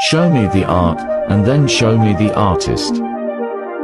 Show me the art, and then show me the artist.